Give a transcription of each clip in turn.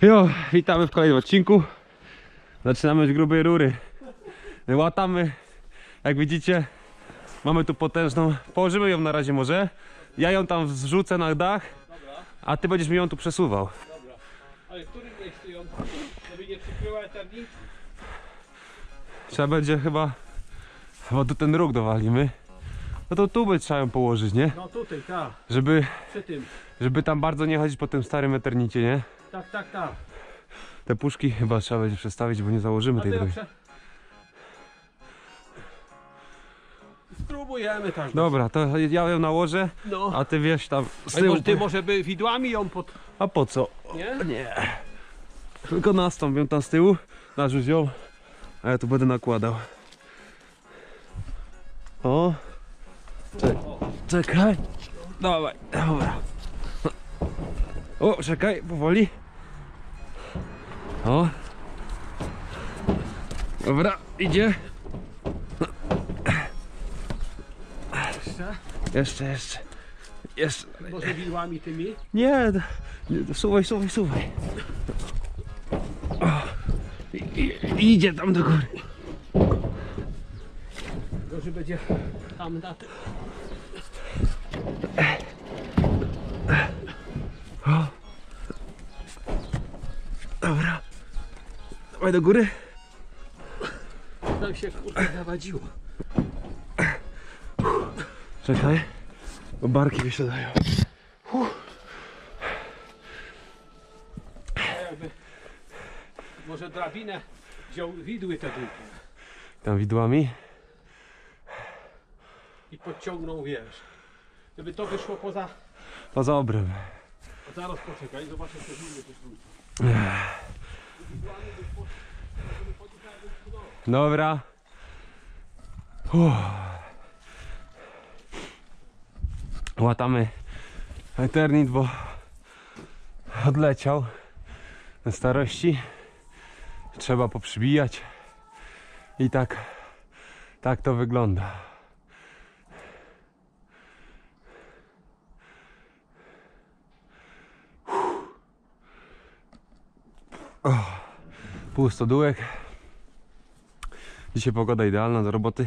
Jo, witamy w kolejnym odcinku. Zaczynamy od grubej rury. Łatamy. Jak widzicie, mamy tu potężną. Położymy ją na razie może. Ja ją tam zrzucę na dach, a ty będziesz mi ją tu przesuwał. Dobra. Ale w którym miejscu ją, żeby nie przykryła eternik? Trzeba będzie chyba tu ten róg dowalimy. No to tu by trzeba ją położyć, nie? No tutaj, tak. Żeby, Przy tym. tam bardzo nie chodzić po tym starym eternicie, nie? Tak, tak, tak. Te puszki chyba trzeba będzie przestawić, bo nie założymy tej drogi. Spróbujemy tak. Dobra, to ja ją nałożę, No. a ty wiesz tam z Ale tyłu. może ty może by widłami ją pod... A po co? Nie? Nie. Tylko nastąpię tam z tyłu, narzuć ją, a ja tu będę nakładał. O! Czekaj. Dawaj, dobra. O, czekaj, powoli. O. Dobra, idzie. Jeszcze? Jeszcze. Może widłami tymi? Nie, suwaj. O, idzie tam do góry. Może będzie tam na tym. O. Dobra. Dawaj do góry. Tam się kurczę zawadziło. Czekaj, bo barki wysiadają. Jakby może drabinę wziął widły te długie Tam widłami. i podciągnął, wiesz, żeby to wyszło poza... Poza obręb. Zaraz poczekaj, zobaczę co widły też wrócą. Dobra. Łatamy Eternit, bo odleciał na starości. Trzeba poprzybijać. I tak to wygląda. Pusto dółek. Dzisiaj pogoda idealna do roboty.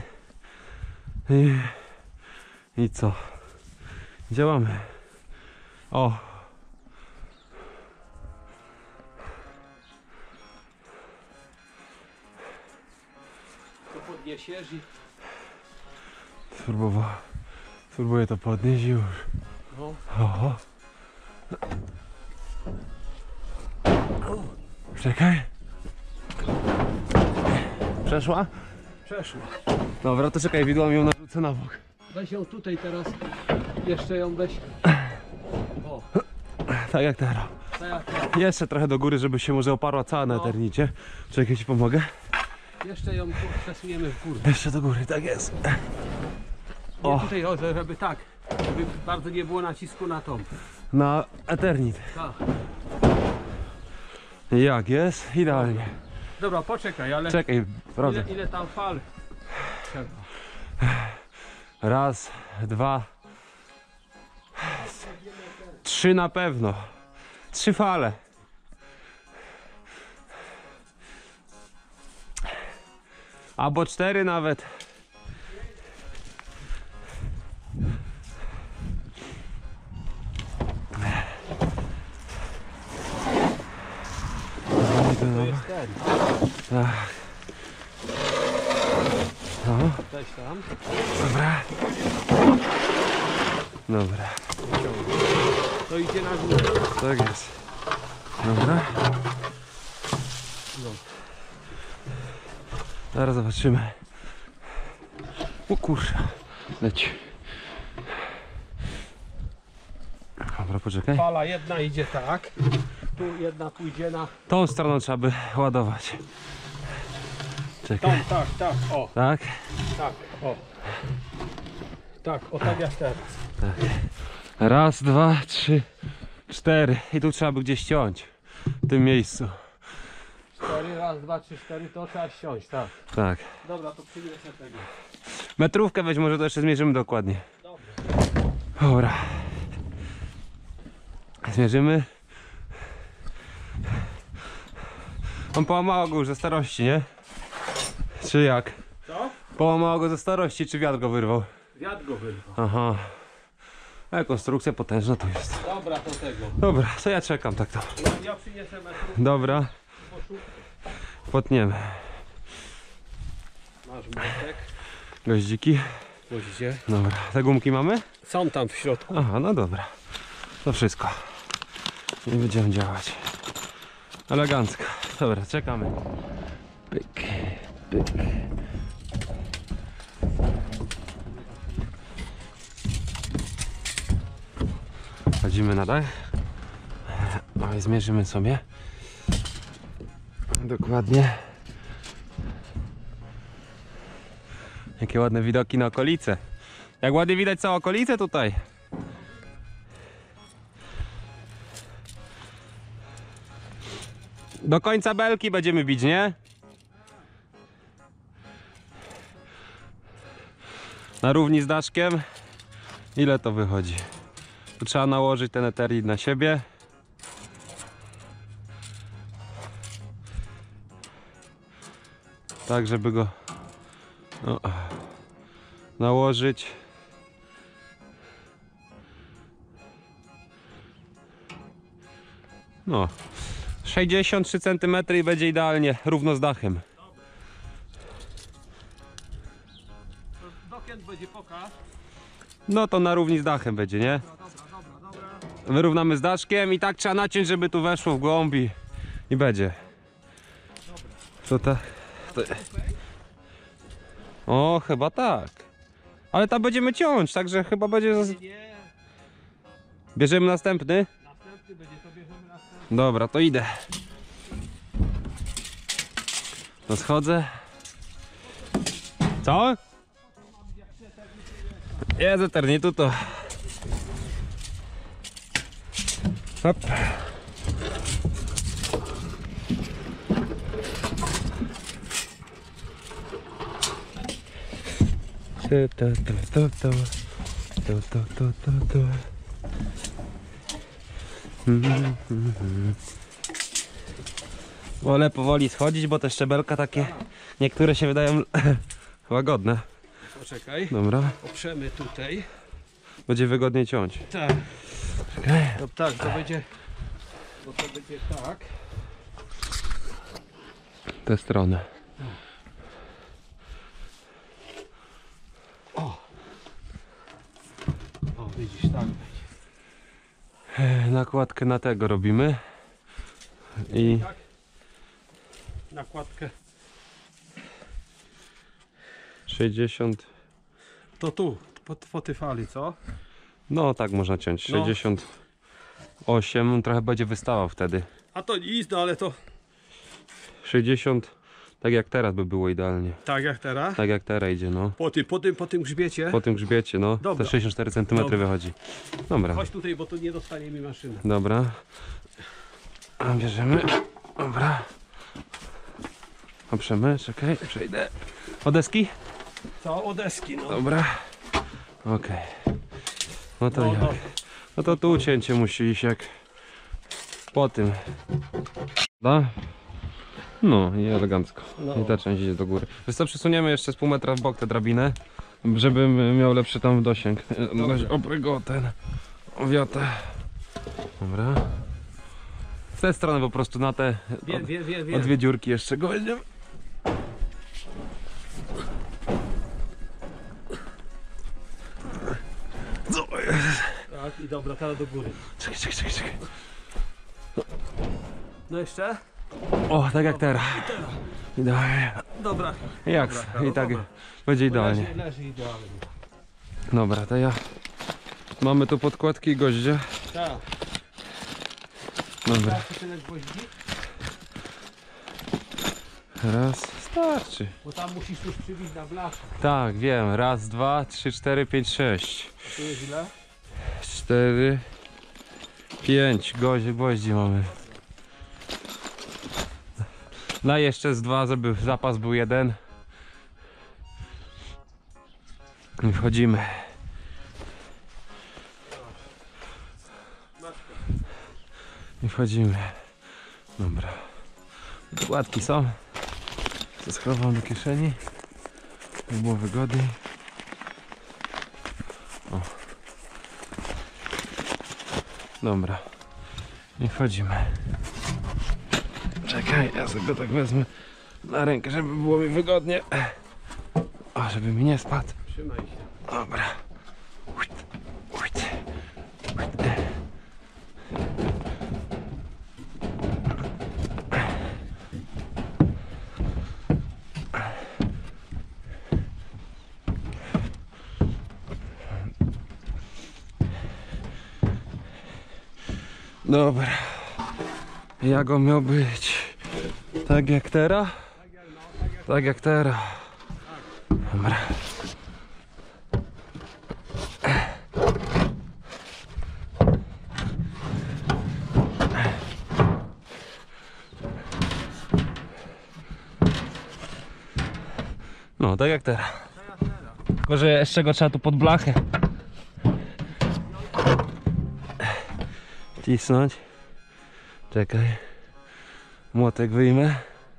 I co? Działamy. O! To podniesiesz i... Spróbuję to podnieść już. No. O. Czekaj. Przeszła? Przeszło. Dobra, to czekaj, widłami ją narzucę na bok. Weź ją tutaj teraz, jeszcze ją weź. O, Tak jak teraz. tak jak teraz. Jeszcze trochę do góry, żeby się może oparła cała na No. eternicie. Czekaj, ci pomogę. Jeszcze ją tu przesuniemy w górę. Jeszcze do góry, tak jest. Nie O. tutaj, żeby tak, żeby bardzo nie było nacisku na tą. Na eternit. Tak. Jak jest? Idealnie. Dobra, poczekaj, ale Czekaj, prawda. ile tam fal trzeba. Raz, dwa, trzy na pewno. 3 fale. Albo 4 nawet. To jest ten. Tak. No, Weź tam. dobra. Dobra, To idzie na górę. tak jest. Dobra. No. Zaraz zobaczymy. O kurczę, leci. Dobra, poczekaj. Fala jedna idzie tak. Tu jedna pójdzie na Tą stroną trzeba by ładować. tą, Czekaj. tak, o, Tak? tak, o. Tak, o tak jak teraz. Raz, dwa, trzy, 4. I tu trzeba by gdzieś ściąć. W tym miejscu. 4, raz, 2, 3, 4, to trzeba ściąć, tak. Tak. Dobra, to przyniosę tego. Metrówkę weź, może to jeszcze zmierzymy dokładnie. Dobra. Dobra. Zmierzymy. On połamało go już ze starości, nie? Czy jak? Co? Połamało go ze starości, czy wiatr go wyrwał? Wiatr go wyrwał. Aha. Ale konstrukcja potężna to jest. Dobra, to tego. Dobra, to ja czekam tak to. Ja przyniosę metr. Dobra, potniemy. Masz młotek. Goździki. Widzicie? Dobra, te gumki mamy? Są tam w środku. Aha, no dobra. To wszystko. I będziemy działać. Elegancko. Dobra, czekamy. Pyk, pyk. Chodzimy na dach. No i zmierzymy sobie. Dokładnie. Jakie ładne widoki na okolice. Jak ładnie widać całą okolicę tutaj. Do końca belki będziemy bić, nie? Na równi z daszkiem. Ile to wychodzi? Tu trzeba nałożyć ten eterit na siebie. Tak, żeby go nałożyć. No, 63 cm i będzie idealnie równo z dachem. Dokąd będzie pokaz? No to na równi z dachem będzie, nie? Wyrównamy z daszkiem i tak trzeba naciąć, żeby tu weszło w głąb i będzie. Co to? O, chyba tak. Ale tam będziemy ciąć, także chyba będzie... Nie. Bierzemy następny? Następny będzie, to bierzemy następny. Dobra, to idę. To schodzę. Co? Jest eternitu to. Hop. Wolę powoli schodzić, bo te szczebelka takie niektóre się wydają łagodne. Poczekaj. Dobra, Oprzemy tutaj. będzie wygodniej ciąć. Tak. No tak, to będzie. Bo to będzie tak. Tę stronę. O, widzisz, tak będzie. Nakładkę na tego robimy. I Tak. Nakładkę. 60. To tu, po tej fali, co? No tak można ciąć. No. 68, trochę będzie wystawał wtedy. A to nic, no ale to 60, tak jak teraz by było idealnie. tak jak teraz. Tak jak teraz idzie, no. Po tym grzbiecie. Po tym grzbiecie, no. Dobra. Te 64 cm Dobra. wychodzi. Dobra, Chodź tutaj, bo tu nie dostanie mi maszyny. dobra. A bierzemy. Dobra. Oprzemy, czekaj, przejdę. O deski? Co? O deski, no. Dobra. Okej. No to No, jak? no. No to tu cięcie musi iść jak po tym. Da? No i elegancko. No. I ta część idzie do góry. Wiesz co, przesuniemy jeszcze z pół metra w bok tę drabinę, żebym miał lepszy tam dosięg. Na razie oprę go ten wiatę. Dobra. W tę stronę po prostu na te Wiem. o dwie dziurki jeszcze go weźmiemy. Tak, i dobra, teraz do góry. Czekaj. No jeszcze? O, tak jak teraz. Idealnie. Dobra. Jak? Dobra, I tak dobra. będzie idealnie. Leży idealnie. Dobra, to ja. Mamy tu podkładki i goździe. Tak. Dobra. Teraz tyle gwoździ, Raz, starczy. bo tam musisz już przybić na blaszkę. Tak, wiem. Raz, dwa, trzy, cztery, pięć, sześć. Tu jest ile? 4, 5 gwoździ mamy. No i jeszcze z dwa, żeby zapas był jeden. I wchodzimy. I wchodzimy. Dobra. Płatki są. To schowam do kieszeni, by było wygodniej. O. Dobra. I wchodzimy. Czekaj, ja sobie go tak wezmę na rękę, żeby było mi wygodnie. O, żeby mi nie spadł. Trzymaj się. Dobra. Dobra. Jak on miał być? Tak jak teraz? Tak jak teraz. Dobra. No, tak jak teraz. Tylko, że jeszcze go trzeba tu pod blachę cisnąć. Czekaj. Młotek wyjmę.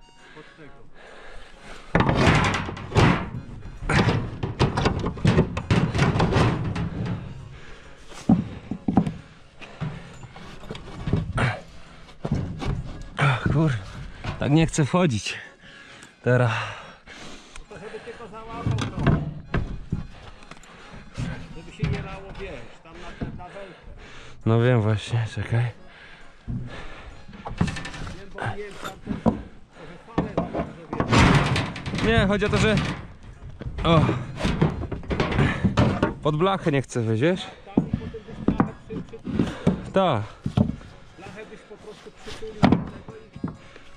Ach, kur... Tak nie chcę wchodzić. Teraz. To żeby tylko załapał trochę. Żeby się nie lało, wiesz, tam na welkę. No wiem właśnie, czekaj. Wiem, bo nie wiem, tam trochę falę za bardzo, wiesz. Nie, chodzi o to, że... O! Pod blachę nie chcę wejść, wiesz? Tam i potem byś blachę przytulił. Tak. Blachę byś po prostu przytulił do tego i...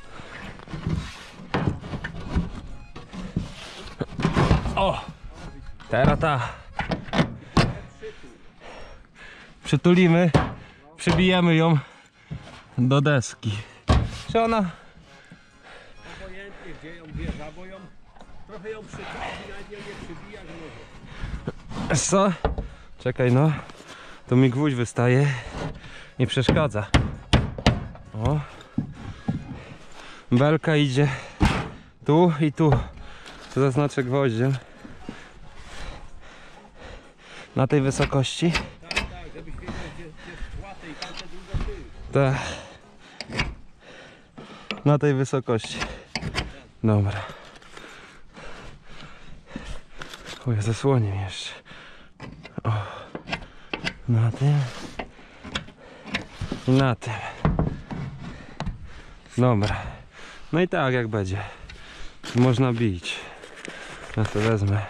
O! Teraz ta. Przytulimy, przybijemy ją do deski. Czy ona... Obojętnie gdzie ją bierze, bo ją... Trochę ją przytulić i nawet ją nie przybijać może. Wiesz co? Czekaj no. Tu mi gwóźdź wystaje. Nie przeszkadza. O. Belka idzie tu i tu. Tu zaznaczę gwoździem. Na tej wysokości. Tak, tak, żebyś wiedział gdzie płatę i tamte druga ty. Tak. Na tej wysokości. Dobra. Chuj, zasłonię mnie jeszcze. O. Na tym. I na tym. Dobra. No i tak jak będzie. Można bić. Ja to wezmę.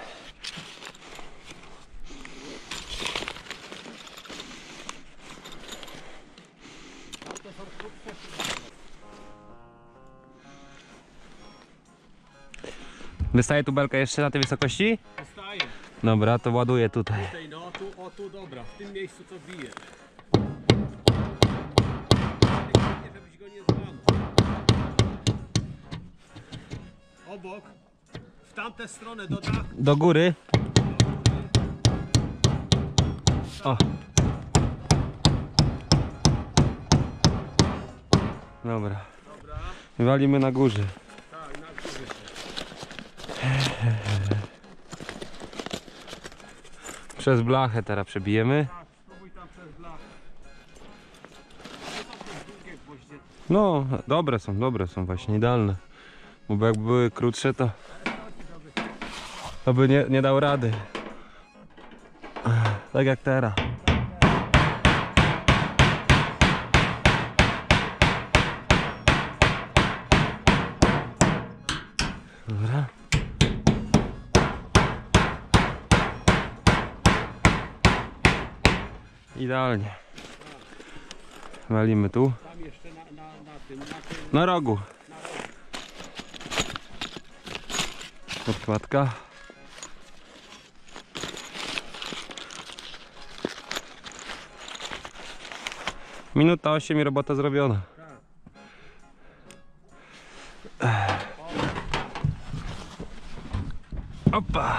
Wystaje tu belka jeszcze na tej wysokości? Zostaje. Dobra, to ładuję tutaj. Tutaj, no tu, o tu, dobra, w tym miejscu co bijesz. Nie, żebyś go nie złamał. Obok, w tamtę stronę do dachu. Do góry. O. Dobra. Dobra, Walimy na górze. tak, na górze. Przez blachę teraz przebijemy. Tak, spróbuj tam przez blachę. To są te długie gwoździe. No, dobre są właśnie, idealne. Bo jakby były krótsze, to by nie dał rady. Tak jak teraz. Dobra. Idealnie. Walimy tu. Tam jeszcze na tym. Na rogu. Podkładka. Minuta 8 i robota zrobiona. Opa!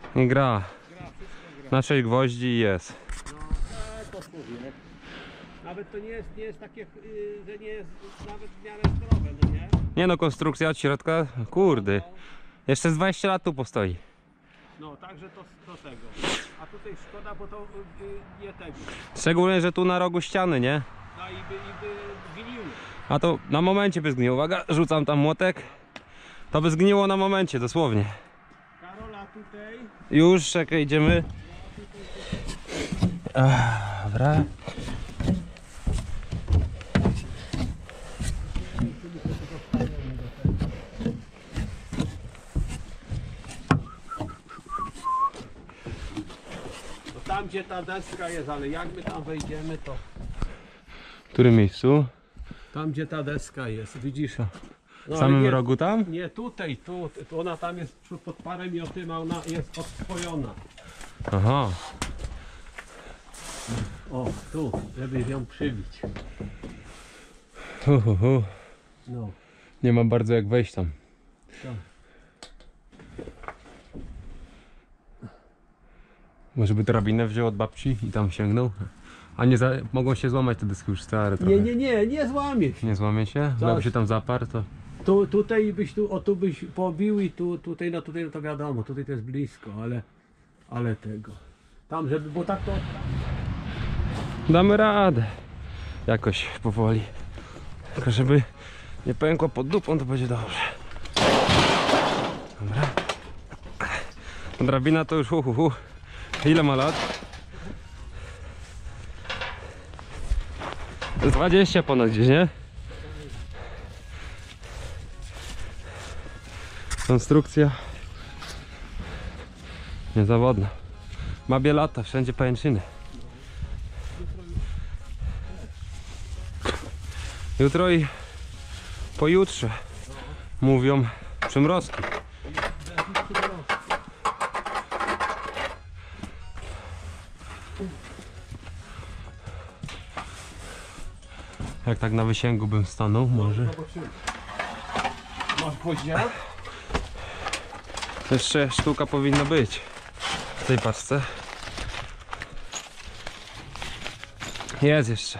I gra. Wszystko gra. Na 6 gwoździ i jest. No, tak to mówię. Nawet to nie jest takie, że nie jest nawet w miarę zdrowe, no nie? Nie no, konstrukcja od środka, kurde. Jeszcze z 20 lat tu postoi. No, także to tego. A tutaj szkoda, bo to nie tego. Szczególnie, że tu na rogu ściany, nie? No i by gniły. A to na momencie by zgniło. Uwaga, rzucam tam młotek. To by zgniło na momencie, dosłownie. Karola tutaj. Już, czekaj, idziemy. Dobra. No tam gdzie ta deska jest, ale jak my tam wejdziemy, to... W którym miejscu? Tam gdzie ta deska jest, widzisz? W No, samym ale nie, rogu tam? nie tutaj, tu ona tam jest pod parem i o tym ona jest odspojona. Aha. O, tu, żeby ją przybić. No, Nie ma bardzo jak wejść tam. tak. Może by drabinę wziął od babci i tam sięgnął? A nie mogą się złamać te deski już stare trochę. Nie złamie się. Nie złamie się? Bo jakby się tam zaparł, to... Tutaj byś tu byś pobił i tutaj no to wiadomo, tutaj to jest blisko, ale tego. Tam żeby, bo tak to... Damy radę. Jakoś powoli. Tylko żeby nie pękło pod dupą, to będzie dobrze. Dobra. Drabina to już Ile ma lat? 20 ponad gdzieś, nie? Konstrukcja niezawodna. Ma bielata, wszędzie pajęczyny. Jutro i pojutrze mówią przymrozki. Jak tak na wysięgu bym stanął, może. Masz gwoździa? Jeszcze sztuka powinna być w tej paczce. Jest jeszcze.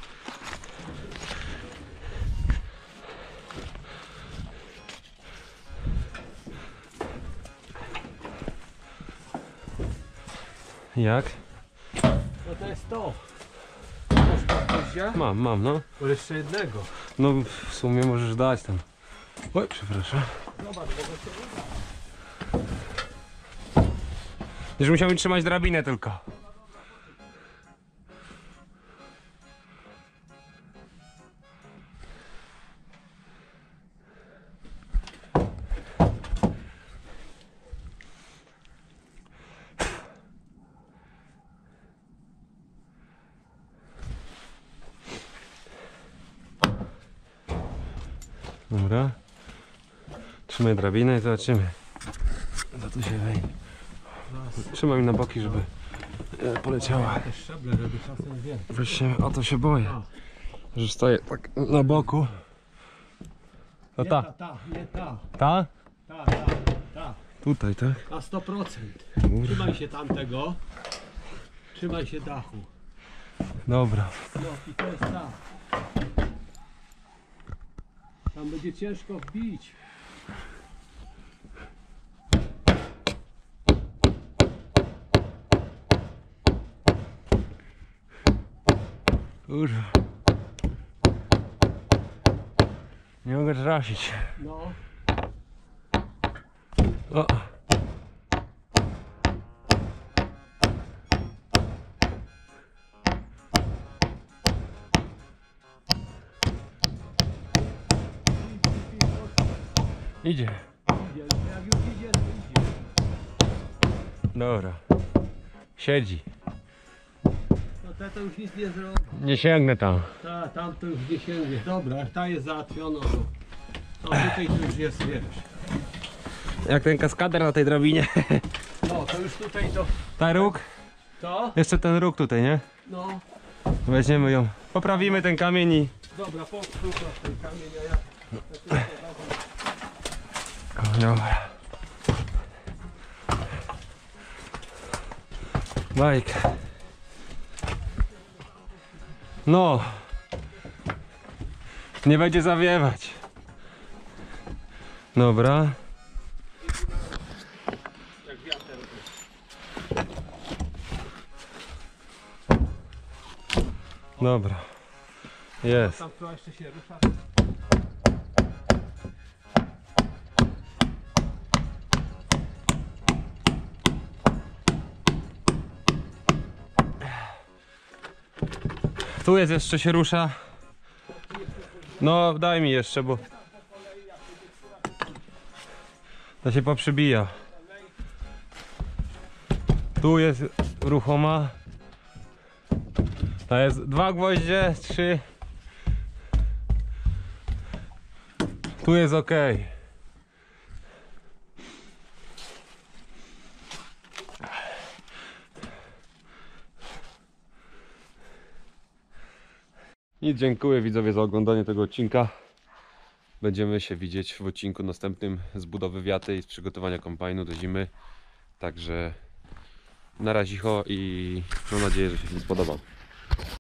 Jak? No to jest to. Masz gwoździa? Mam, no. To jeszcze jednego. No w sumie możesz dać tam. Oj, przepraszam. Zobacz, bo to się uda. Już musiałbym trzymać drabinę tylko. Dobra. Trzymaj drabinę i zobaczymy. Co tu się wejdzie. Trzymaj mi na boki, żeby poleciała. Te szczeble, żeby czasem wiem. Właśnie o to się boję. Że stoję tak na boku. To Nie ta. nie ta. Ta? Ta. Tutaj, tak? Na 100%. Trzymaj się tamtego. Trzymaj się dachu. Dobra. No i to jest ta. Tam będzie ciężko wbić. Kurwa. Nie mogę trafić. No. O. Idzie. Idzie. Jak już idzie, to idzie. Dobra. Siedzi. No to już nic nie zrobi. Nie sięgnę tam. Tam to już nie sięgnie. Dobra, jak ta jest załatwiona, to tutaj to już jest, wiesz. Jak ten kaskader na tej drabinie. No, to już tutaj to... Ta róg. To? Jeszcze ten róg tutaj, nie? No. Weźmiemy ją. Poprawimy ten kamień i... Dobra, popraw ten kamień, a ja... Dobra. Bajka. No. Nie będzie zawiewać. Dobra. Dobra. Jest. Tam która jeszcze się rusza. Tu jest, jeszcze się rusza. No daj mi jeszcze, bo to się poprzybija. Tu jest ruchoma. To jest 2 gwoździe, 3. Tu jest ok. I dziękuję widzowie za oglądanie tego odcinka. Będziemy się widzieć w odcinku następnym z budowy wiaty i z przygotowania kombajnu do zimy. Także na razie i mam nadzieję, że się Wam spodobał.